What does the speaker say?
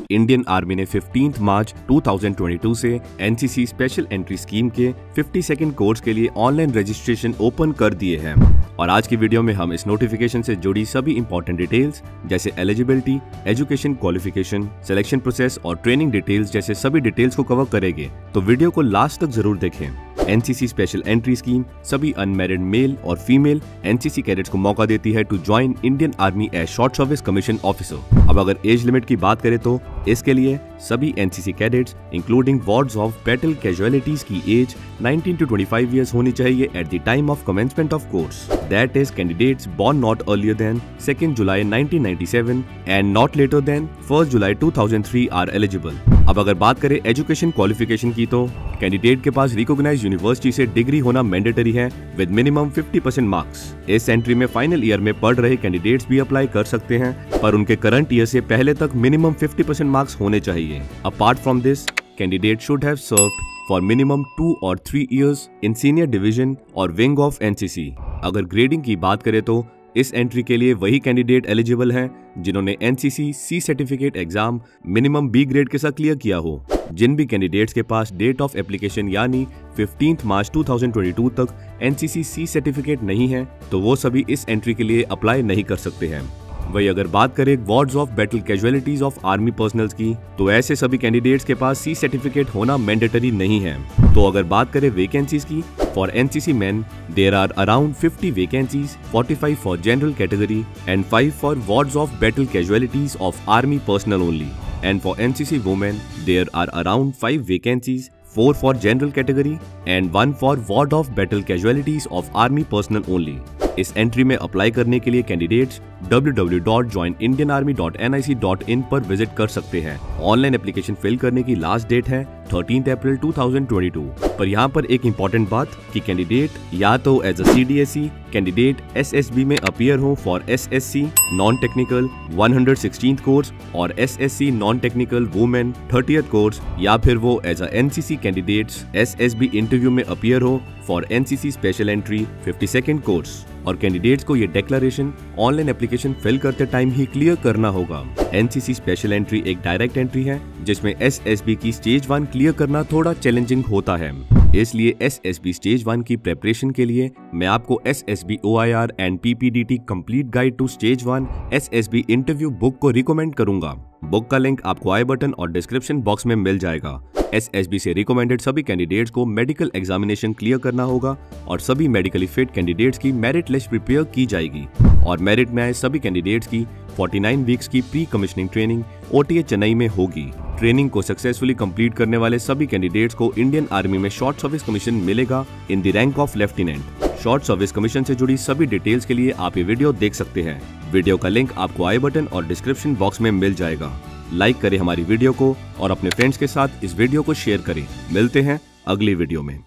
Indian army ने 15 मार्च 2022 से NCC special entry scheme के 52nd कोर्स के लिए ऑनलाइन रजिस्ट्रेशन ओपन कर दिए हैं। और आज की वीडियो में हम इस नोटिफिकेशन से जुड़ी सभी इंपॉर्टेंट डिटेल्स जैसे eligibility, education qualification, selection process और ट्रेनिंग डिटेल्स जैसे सभी डिटेल्स को कवर करेंगे, तो वीडियो को लास्ट तक जरूर देखें। एनसीसी स्पेशल एंट्री स्कीम सभी अनमैरिड मेल और फीमेल एनसीसी कैडेट्स को मौका देती है to join Indian army as short service commission officer. अब अगर एज लिमिट की बात करें तो इसके लिए सभी NCC cadets including wards of battle casualties की एज 19 to 25 ईयर्स होनी चाहिए at the time of commencement of course. That is candidates born not earlier than 2 July 1997 and not later than 1 July 2003 are eligible. अब अगर बात करें education qualification की तो candidate के पास रिकॉग्नाइज्ड यूनिवर्सिटी से डिग्री होना मैंडेटरी है विद मिनिमम 50% मार्क्स। इस एंट्री में फाइनल ईयर में पढ़ रहे कैंडिडेट्स भी अप्लाई कर सकते हैं, पर उनके करंट ईयर से पहले तक मिनिमम 50% मार्क्स होने चाहिए। Apart from this, candidate should have served for minimum 2 or 3 years in senior division और विंग ऑफ एनसीसी। अगर ग्रेडिंग की बात करें तो इस एंट्री के लिए वही कैंडिडेट एलिजिबल हैं जिन्होंने NCC C certificate exam minimum B grade के साथ क्लियर किया हो। जिन भी कैंडिडेट्स के पास डेट ऑफ एप्लीकेशन यानी 15 मार्च 2022 तक एनसीसी सी सर्टिफिकेट नहीं है तो वो सभी इस एंट्री के लिए अप्लाई नहीं कर सकते हैं। वही अगर बात करें wards of battle casualties of army personnels की तो ऐसे सभी कैंडिडेट्स के पास सी सर्टिफिकेट होना मैंडेटरी नहीं है। तो अगर बात करें वैकेंसीज की, for NCC men there are around 50 vacancies, 45 for general category and 5 for wards of battle casualties of army personnel only. And for NCC women there are around 5 vacancies, 4 for general category and 1 for ward of battle casualties of army personnel only। इस entry में apply करने के लिए candidates www.joinindianarmy.nic.in पर visit कर सकते हैं। Online application fill करने की लास्ट डेट है 13 अप्रैल 2022। पर यहाँ पर एक इम्पोर्टेंट बात कि कैंडिडेट या तो as a CDSE candidate SSB में अपीयर हो for SSC non technical 116th course और SSC non technical women 30th course, या फिर वो as a NCC candidates SSB interview में अपीयर हो for NCC special entry 52nd course. और candidates को ये डिक्लेरेशन ऑनलाइन एप्लीकेशन फिल करते टाइम ही क्लियर करना होगा। एनसीसी स्पेशल एंट्री एक डायरेक्ट एंट्री है जिसमें SSB की स्टेज 1 क्लियर करना थोड़ा चैलेंजिंग होता है, इसलिए SSB स्टेज 1 की प्रेपरेशन के लिए मैं आपको SSB OIR and PPDT complete guide to stage 1 SSB interview book को रिकमेंड करूंगा। बुक का लिंक आपको आई बटन और डिस्क्रिप्शन बॉक्स में मिल जाएगा। SSB से रिकमेंडेड सभी कैंडिडेट्स को मेडिकल एग्जामिनेशन क्लियर करना होगा और सभी मेडिकली फिट कैंडिडेट्स की मेरिट लिस्ट प्रिपेयर की जाएगी और मेरिट में आए सभी कैंडिडेट्स की 49 वीक्स की pre commissioning training OTA Chennai में होगी। ट्रेनिंग को सक्सेसफुली कंप्लीट करने वाले सभी कैंडिडेट्स को इंडियन आर्मी में शॉर्ट सर्विस कमीशन मिलेगा in the rank of lieutenant. Short service commission से जुड़ी सभी डिटेल्स के लिए आप ये वीडियो देख सकते हैं। वीडियो का लिंक आपको आई बटन और डिस्क्रिप्शन बॉक्स में मिल जाएगा। लाइक करें हमारी वीडियो को और अपने फ्रेंड्स के साथ इस वीडियो को शेयर करें। मिलते हैं अगली वीडियो में।